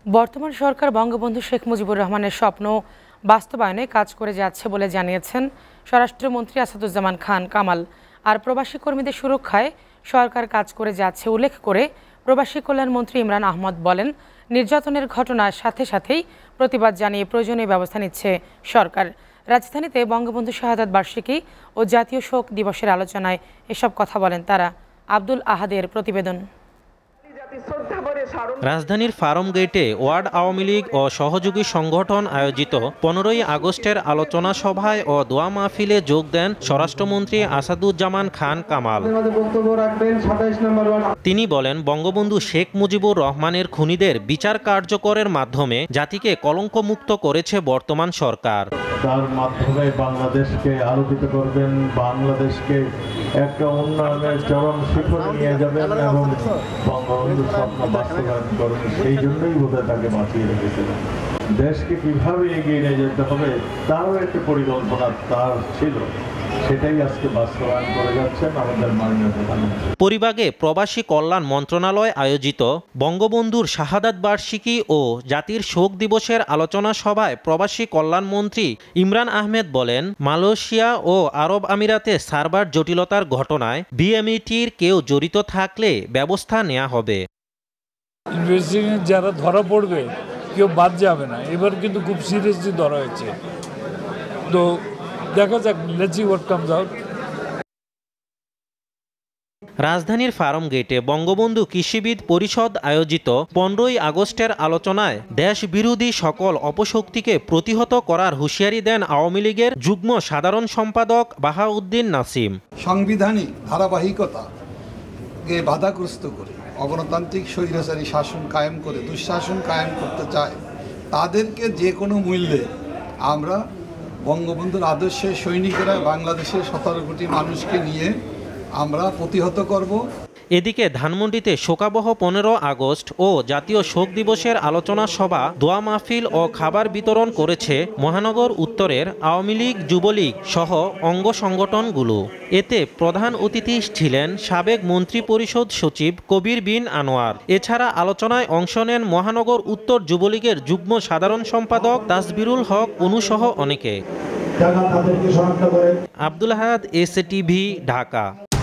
বর্তমান সরকার বঙ্গবন্ধু শেখ মুজিবুর রহমানের স্বপ্ন বাস্তবায়নে কাজ করে যাচ্ছে বলে জানিয়েছেন স্বরাষ্ট্রমন্ত্রী আসাদুজ্জামান খান কামাল। আর প্রবাসী কর্মীদের সুরক্ষায় সরকার কাজ করে যাচ্ছে উল্লেখ করে প্রবাসী কল্যাণমন্ত্রী ইমরান আহমদ বলেন, নির্যাতনের ঘটনার সাথে সাথেই প্রতিবাদ জানিয়ে প্রয়োজনীয় ব্যবস্থা নিচ্ছে সরকার। রাজধানীতে বঙ্গবন্ধু শাহাদাত বার্ষিকী ও জাতীয় শোক দিবসের আলোচনায় এসব কথা বলেন তারা। আব্দুল আহাদের প্রতিবেদন। রাজধানীর ফার্ম গেটে ওয়ার্ড আওয়ামী লীগ ও সহযোগী সংগঠন আয়োজিত 15ই আগস্টের আলোচনা সভায় ও দোয়া মাহফিলে যোগ দেন স্বরাষ্ট্রমন্ত্রী আসাদুজ্জামান খান কামাল। তিনি বলেন, বঙ্গবন্ধু শেখ মুজিবুর রহমানের খুনিদের বিচার কার্যকরের মাধ্যমে জাতিকে কলঙ্কমুক্ত করেছে বর্তমান সরকার। তার মাধ্যমে বাংলাদেশকে আলোকিত করবেন, বাংলাদেশকে একটা উন্নয়নের চরম শিখরে নিয়ে যাবেন এবং বঙ্গবন্ধু স্বপ্ন বাস্তবায়ন করবেন। সেই জন্যই বোধহয় তাকে বাঁচিয়ে রেখেছিলেন। দেশকে কিভাবে এগিয়ে নিয়ে যেতে হবে তারও একটা পরিকল্পনা তার ছিল, সেটাই আজকে বাস্তবায়ন করে যাচ্ছেন আমাদের মাননীয় প্রধানমন্ত্রী। পরিবাগে প্রবাসী কল্যাণ মন্ত্রণালয় আয়োজিত বঙ্গবন্ধুর শাহাদাত বার্ষিকী ও জাতির শোক দিবসের আলোচনা সভায় প্রবাসী কল্যাণ মন্ত্রী ইমরান আহমেদ বলেন, মালয়েশিয়া ও আরব আমিরাতে সার্ভার জটিলতার ঘটনায় বিএমইটির কেউ জড়িত থাকলে ব্যবস্থা নেওয়া হবে। ইনভেস্টিগেশন যারা ধরা পড়বে কেউ বাদ যাবে না। এবার কিন্তু খুব সিরিয়াসলি ধরা হয়েছে, তো দেখা যাক, let's see what comes out. রাজধানীর ফার্ম গেটে বঙ্গবন্ধু কৃষিবিদ পরিষদ আয়োজিত 15ই আগস্টের আলোচনায় দেশ বিরোধী সকল অপশক্তিকে প্রতিহত করার হুঁশিয়ারি দেন আওয়ামী লীগের যুগ্ম সাধারণ সম্পাদক বাহাউদ্দিন নাসিম। সাংবিধানিক ধারাবাহিকতাকে বাধাগ্রস্ত করে অগণতান্ত্রিক স্বৈরাচারী শাসন কায়েম করে দুঃশাসন কায়েম করতে চায়, তাদেরকে যে কোনো মূল্যে আমরা বঙ্গবন্ধুর আদর্শের সৈনিকেরা বাংলাদেশের 17 কোটি মানুষকে নিয়ে আমরা প্রতিহত করব। এদিকে ধানমন্ডিতে শোকাবহ 15 আগস্ট ও জাতীয় শোক দিবসের আলোচনা সভা, দোয়া মাহফিল ও খাবার বিতরণ করেছে মহানগর উত্তরের আওয়ামী লীগ, যুবলীগ সহ অঙ্গ সংগঠনগুলো। এতে প্রধান অতিথি ছিলেন সাবেক মন্ত্রী পরিষদ সচিব কবির বিন আনোয়ার। এছাড়া আলোচনায় অংশ নেন মহানগর উত্তর যুবলীগের যুগ্ম সাধারণ সম্পাদক তাসবিরুল হক অনুসহ অনেকে। আব্দুল আহাদ, এসএটিভি, ঢাকা।